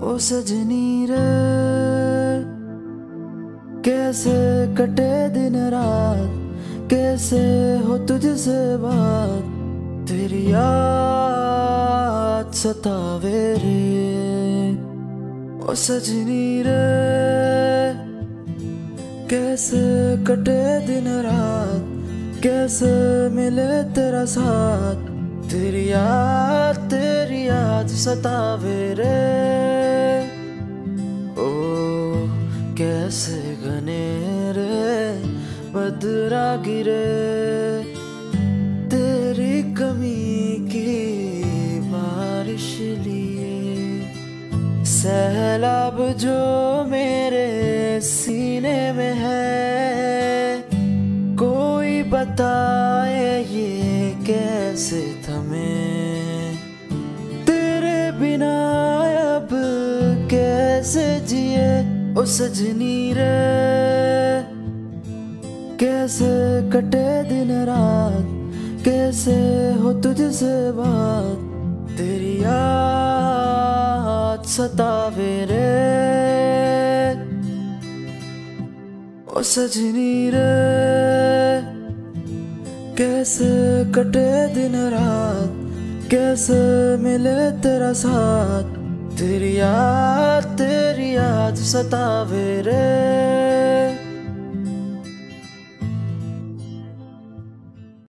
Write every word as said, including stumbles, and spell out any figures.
ओ सजनी रे, कैसे कटे दिन रात, कैसे हो तुझसे बात, तेरी याद सतावे रे। ओ सजनी रे, कैसे कटे दिन रात, कैसे मिले तेरा साथ, तेरी याद तेरी याद सतावे रे। ओ कैसे घने रे बदरा गिरे, तेरी कमी की बारिश लिए, सैलाब जो मेरे सीने में है, कोई बताए ये कैसे थमे, तेरे बिना अब कैसे जिए। ओ सजनी रे, कैसे कटे दिन रात, कैसे हो तुझसे बात, तेरी याद सतावे रे। ओ सजनी रे, कैसे कटे दिन रात, कैसे मिले तेरा साथ, तेरी याद तेरी याद सतावे रे।